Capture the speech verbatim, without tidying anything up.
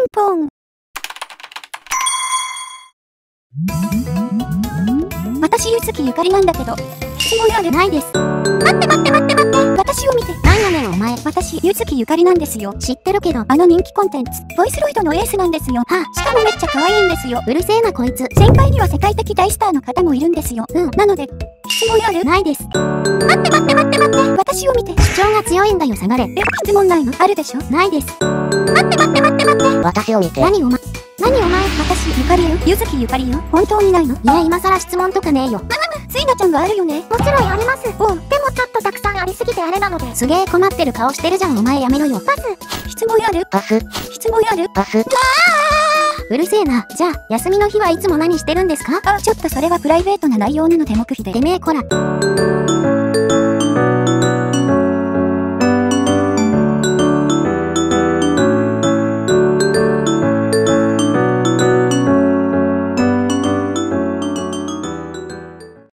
ンポン。私、ゆずきゆかりなんだけど、質問ある？ないです。待って待って待って待って。私を見て。なんやねんお前。私、ゆずきゆかりなんですよ。知ってるけど、あの人気コンテンツ、ボイスロイドのエースなんですよ。はあ、しかもめっちゃ可愛いんですよ。うるせえなこいつ。先輩には世界的大スターの方もいるんですよ。うん。なので、質問ある？ないです。待って待って待って待って。私を見て。主張が強いんだよ、下がれ。え、質問ないの？あるでしょ？ないです。待って待って待って待って。私を見て。何お前。何お前。私、ゆかりよ。ゆずきゆかりよ。本当にないの？いや、今更質問とかねえよ。ついなちゃんがあるよね。もちろんあります。おう。でもちょっとたくさんありすぎてあれなので。すげえ困ってる顔してるじゃん。お前やめろよ。パス。質問ある？パス。質問ある？パス。あー！うるせえな。じゃあ、休みの日はいつも何してるんですか？あ、ちょっとそれはプライベートな内容なので黙秘で。てめえこら。